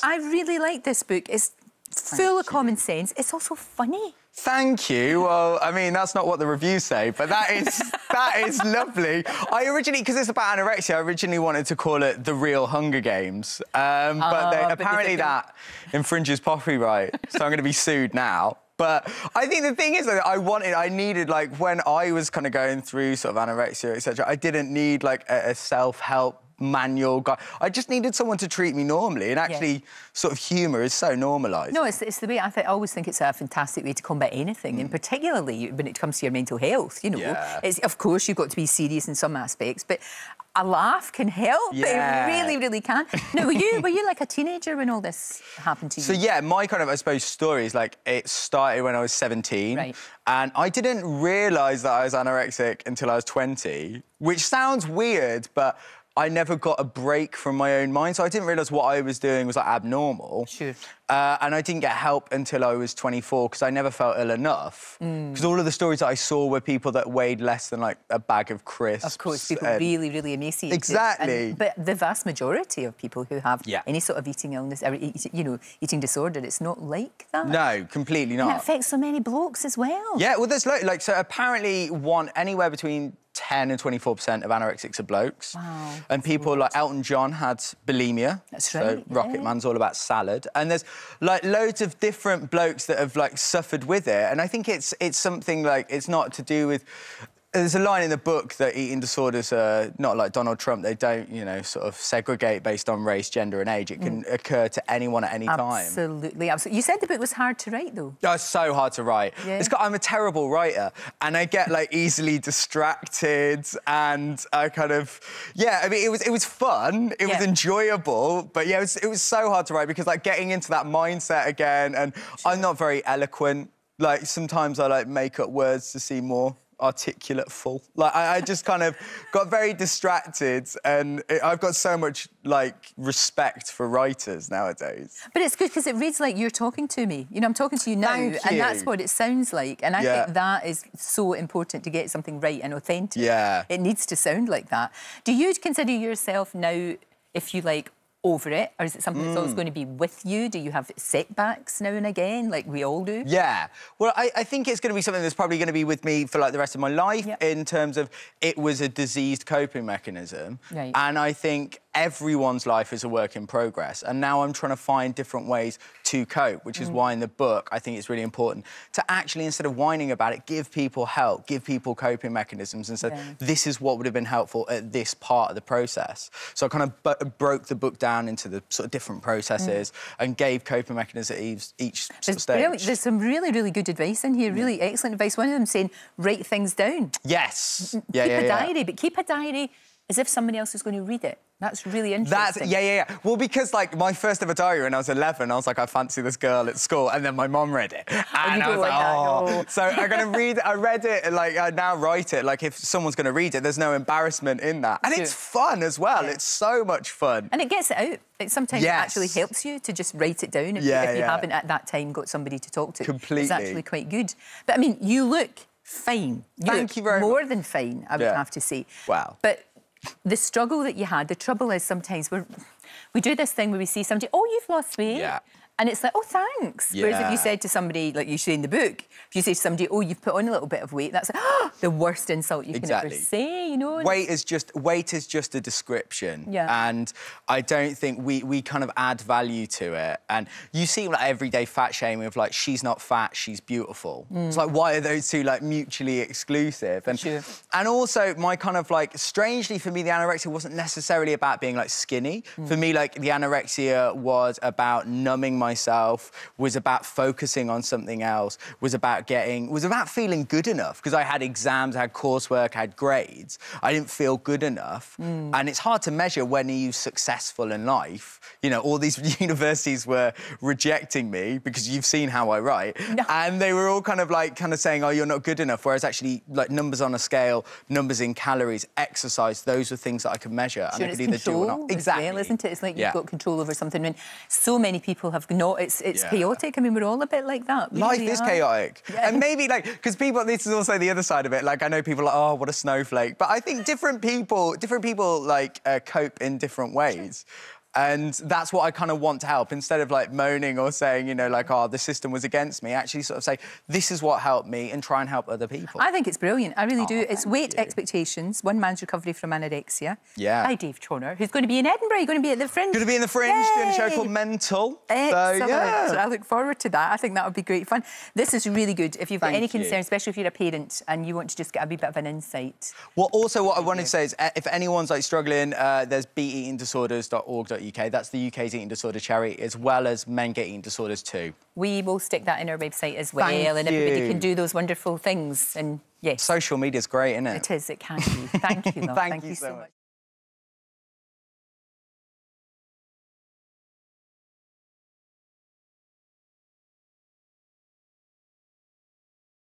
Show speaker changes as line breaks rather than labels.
I really like this book. It's full of common sense. It's also funny.
Thank you. Well, I mean, that's not what the reviews say, but that is lovely. I originally, because it's about anorexia, I originally wanted to call it The Real Hunger Games. But apparently that infringes copyright, so I'm going to be sued now. But I think the thing is that I needed, like, when I was kind of going through sort of anorexia, etc., I didn't need, like, a self-help manual guide. I just needed someone to treat me normally, and actually sort of humour is so normalised.
No, it's the way I always think it's a fantastic way to combat anything, and particularly when it comes to your mental health, you know. It's, of course, you've got to be serious in some aspects, but a laugh can help. It really, really can. Now, were you like a teenager when all this happened to you?
So, yeah, my kind of, I suppose, story is, like, it started when I was 17.
Right.
And I didn't realise that I was anorexic until I was 20, which sounds weird, but I never got a break from my own mind, so I didn't realise what I was doing was, like, abnormal.
Sure.
And I didn't get help until I was 24, because I never felt ill enough. Because all of the stories that I saw were people that weighed less than, like, a bag of crisps.
Of course, people really, really emaciated.
Exactly.
But the vast majority of people who have any sort of eating illness, or, you know, eating disorder, it's not like that.
No, completely not.
And it affects so many blokes as well.
Yeah, well, there's, like, so apparently anywhere between 10 and 24% of anorexics are blokes.
Wow.
And people like Elton John had bulimia.
That's right.
So Rocket Man's all about salad. And there's, like, loads of different blokes that have, like, suffered with it. And I think it's something, like, it's not to do with... There's a line in the book that eating disorders are not like Donald Trump. They don't, you know, sort of segregate based on race, gender and age. It can occur to anyone at any time.
Absolutely, absolutely. You said the book was hard to write, though.
Oh, it's so hard to write.
Yeah.
I'm a terrible writer, and I get, like, easily distracted, and I kind of... Yeah, I mean, it was fun, it was enjoyable, but, yeah, it was so hard to write because, like, getting into that mindset again, and I'm not very eloquent. Like, sometimes I, like, make up words to seem more articulate full. Like, I just kind of got very distracted, and I've got so much, like, respect for writers nowadays.
But it's good because it reads like you're talking to me. You know, I'm talking to you now, and that's what it sounds like. And I think that is so important to get something right and authentic.
Yeah.
It needs to sound like that. Do you consider yourself now, if you like, over it, or is it something that's always going to be with you? Do you have setbacks now and again, like we all do?
Yeah. Well, I think it's going to be something that's probably going to be with me for, like, the rest of my life, in terms of it was a diseased coping mechanism.
Right.
And I think everyone's life is a work in progress. And now I'm trying to find different ways to cope, which is why in the book I think it's really important to actually, instead of whining about it, give people help, give people coping mechanisms, and say, this is what would have been helpful at this part of the process. So I kind of broke the book down into the sort of different processes and gave coping mechanisms at each sort of stage.
There's some really, really good advice in here, really excellent advice. One of them saying, write things down.
Yes.
Keep a diary, but keep a diary as if somebody else is going to read it. That's really interesting.
Well, because, like, my first ever diary when I was 11, I was like, I fancy this girl at school, and then my mum read it. And I was like, oh. So I'm going to read it. I read it, and, like, I now write it. Like, if someone's going to read it, there's no embarrassment in that. And it's fun as well. It's so much fun.
And it gets it out. Sometimes it actually helps you to just write it down if you haven't at that time got somebody to talk to.
Completely.
It's actually quite good. But, I mean, you look fine.
Thank you very much.
More than fine, I would have to say.
Wow.
But the struggle that you had, the trouble is sometimes we do this thing where we see somebody, oh, you've lost weight. Yeah. And it's like, oh, thanks. Whereas if you said to somebody, like you say in the book, if you say to somebody, oh, you've put on a little bit of weight, that's like, oh, the worst insult you can ever say, you know?
Weight is just a description.
Yeah.
And I don't think we kind of add value to it. And you see, like, everyday fat shaming of, like, she's not fat, she's beautiful. It's like, why are those two, like, mutually exclusive? And, and also, my kind of, like, strangely for me, the anorexia wasn't necessarily about being, like, skinny. For me, like, the anorexia was about numbing myself, was about focusing on something else, was about feeling good enough, because I had exams, I had coursework, I had grades. I didn't feel good enough. And it's hard to measure when are you successful in life. You know, all these universities were rejecting me because you've seen how I write. And they were all kind of saying, oh, you're not good enough, whereas actually, like, numbers on a scale, numbers in calories, exercise, those are things that I could measure and I could either do or not.
Exactly. Well, isn't it? It's like you've got control over something. And so many people have not. It's chaotic. I mean, we're all a bit like that.
Life is chaotic. And maybe, like, because people, this is also the other side of it. Like, I know people are like, oh, what a snowflake. But I think different people, like, cope in different ways. And that's what I kind of want to help. Instead of, like, moaning or saying, you know, like, oh, the system was against me, actually sort of say, this is what helped me and try and help other people.
I think it's brilliant. I really do. It's Weight Expectations, One Man's Recovery from Anorexia.
Yeah.
By Dave Chawner, who's going to be in Edinburgh. You're going to be at the Fringe.
Going to be in the Fringe, doing a show called Mental.
Excellent.
So, yeah.
So I look forward to that. I think that would be great fun. This is really good. If you've got any concerns, especially if you're a parent and you want to just get a wee bit of an insight.
Well, also what I wanted to say is, if anyone's, like, struggling, there's beateatingdisorders.org.uk. That's the UK's eating disorder charity, as well as Men Get Eating Disorders too. We will stick that in our website as well, and everybody can do those wonderful things. And yes, social media's great, isn't it? It is. It can be. Thank you, love. Thank you so much.